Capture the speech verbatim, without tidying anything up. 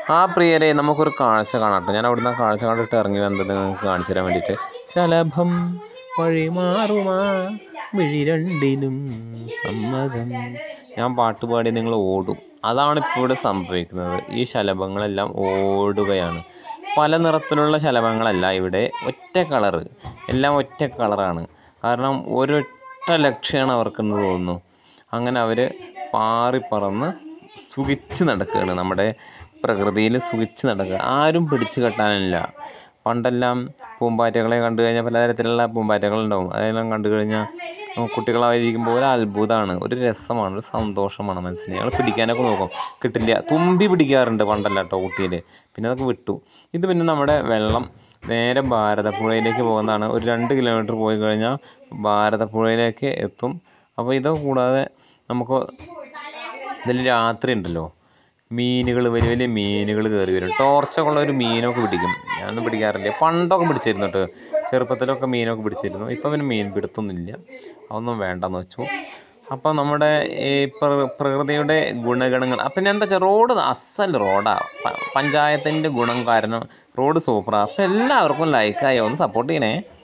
ആ പ്രിയരെ നമുക്കൊരു കാഴ്ച കാണാട്ടോ. ഞാൻ അവിടുന്ന് ആ കാഴ്ച കണ്ടിട്ട് ഇറങ്ങി വന്നത് നിങ്ങൾക്ക് കാണിച്ചു തരാൻ വേണ്ടിയിട്ട്. ശലഭം വഴിമാറുമാ വിഴി രണ്ടിനും സമ്മതം. ഞാൻ പാട്ട് പാടി നിങ്ങൾ ഓടും. അതാണ് ഇപ്പോൾ ഇവിടെ സംഭവിക്കുന്നത്. ഈ ശലഭങ്ങളെല്ലാം ഓടുകയാണ്. പല നിറത്തിലുള്ള ശലഭങ്ങളല്ല ഇവിടെ, ഒറ്റ കളറ്, എല്ലാം ഒറ്റ കളറാണ്. കാരണം ഒരൊറ്റ ലക്ഷ്യമാണ് അവർക്കെന്ന് തോന്നുന്നു. അങ്ങനെ അവർ പാറിപ്പറന്ന് സുഖിച്ച് നടക്കുകയാണ്. നമ്മുടെ പ്രകൃതിയിൽ സുഖിച്ച് നടക്കുക. ആരും പിടിച്ചു കെട്ടാനില്ല. പണ്ടെല്ലാം പൂമ്പാറ്റകളെ കണ്ടു കഴിഞ്ഞാൽ പലതരത്തിലുള്ള പൂമ്പാറ്റകളുണ്ടാവും. അതെല്ലാം കണ്ടു കഴിഞ്ഞാൽ കുട്ടികളായിരിക്കുമ്പോൾ ഒരു അത്ഭുതമാണ്, ഒരു രസമാണ്, ഒരു സന്തോഷമാണ് മനസ്സിന്. ഞങ്ങൾ പിടിക്കാനൊക്കെ നോക്കും, കിട്ടില്ല. തുമ്പി പിടിക്കാറുണ്ട് പണ്ടല്ല കേട്ടോ കുട്ടിയിൽ, പിന്നെ അതൊക്കെ വിട്ടു. ഇത് പിന്നെ നമ്മുടെ വെള്ളം നേരെ ഭാരതപ്പുഴയിലേക്ക് പോകുന്നതാണ്. ഒരു രണ്ട് കിലോമീറ്റർ പോയി കഴിഞ്ഞാൽ ഭാരതപ്പുഴയിലേക്ക് എത്തും. അപ്പോൾ ഇതൊക്കെ കൂടാതെ നമുക്ക് ഇതിൽ രാത്രി ഉണ്ടല്ലോ മീനുകൾ, വലിയ വലിയ മീനുകൾ കയറി വരും. ടോർച്ചൊക്കെ ഉള്ള ഒരു മീനൊക്കെ പിടിക്കും. ഞാനൊന്നും പിടിക്കാറില്ല. പണ്ടൊക്കെ പിടിച്ചിരുന്നു കേട്ടോ, ചെറുപ്പത്തിലൊക്കെ മീനൊക്കെ പിടിച്ചിരുന്നു. ഇപ്പം പിന്നെ മീൻ പിടുത്തൊന്നുമില്ല, അതൊന്നും വേണ്ടെന്ന് വെച്ചു. അപ്പോൾ നമ്മുടെ ഈ പ്രകൃതിയുടെ ഗുണഗണങ്ങൾ അപ്പം എന്താ വെച്ചാൽ റോഡ് അസൽ റോഡാണ്. പഞ്ചായത്തിൻ്റെ ഗുണം കാരണം റോഡ് സൂപ്പറാണ്. അപ്പോൾ എല്ലാവർക്കും ലൈക്കായോ, ഒന്ന് സപ്പോർട്ട് ചെയ്യണേ.